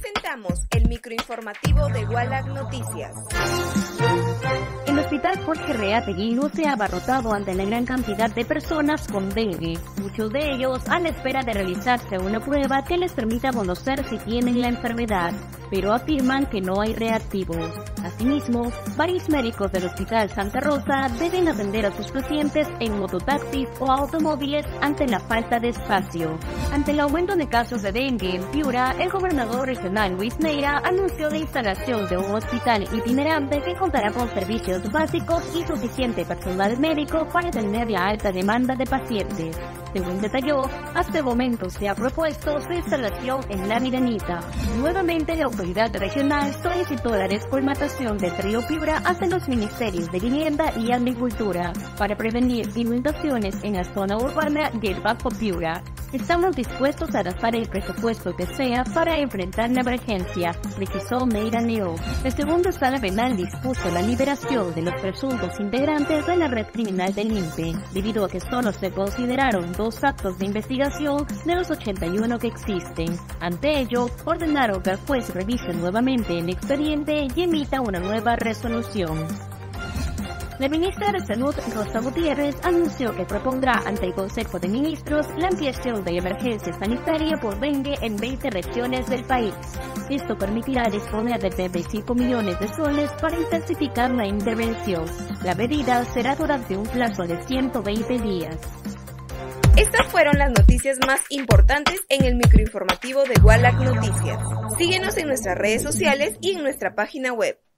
presentamos el microinformativo de Wallach Noticias. El hospital Jorge Reategui luce abarrotado ante la gran cantidad de personas con dengue, muchos de ellos a la espera de realizarse una prueba que les permita conocer si tienen la enfermedad, pero afirman que no hay reactivos. Asimismo, varios médicos del Hospital Santa Rosa deben atender a sus pacientes en mototaxis o automóviles ante la falta de espacio. Ante el aumento de casos de dengue en Piura, el gobernador regional Luis Neira anunció la instalación de un hospital itinerante que contará con servicios básicos y suficiente personal médico para atender la alta demanda de pacientes. Según detalló, hasta el momento se ha propuesto su instalación en La Miranita. Nuevamente, la autoridad regional solicitó la descolmatación del río Piura hacia los ministerios de Vivienda y Agricultura para prevenir inundaciones en la zona urbana del Bajo Piura. Estamos dispuestos a gastar el presupuesto que sea para enfrentar la emergencia, precisó Neira Neo. La segunda sala penal dispuso la liberación de los presuntos integrantes de la red criminal del INPE, debido a que solo se consideraron 2 actos de investigación de los 81 que existen. Ante ello, ordenaron que el juez revise nuevamente el expediente y emita una nueva resolución. La ministra de Salud, Rosa Gutiérrez, anunció que propondrá ante el Consejo de Ministros la ampliación de emergencia sanitaria por dengue en 20 regiones del país. Esto permitirá disponer de 35 millones de soles para intensificar la intervención. La medida será durante un plazo de 120 días. Estas fueron las noticias más importantes en el microinformativo de Wallach Noticias. Síguenos en nuestras redes sociales y en nuestra página web.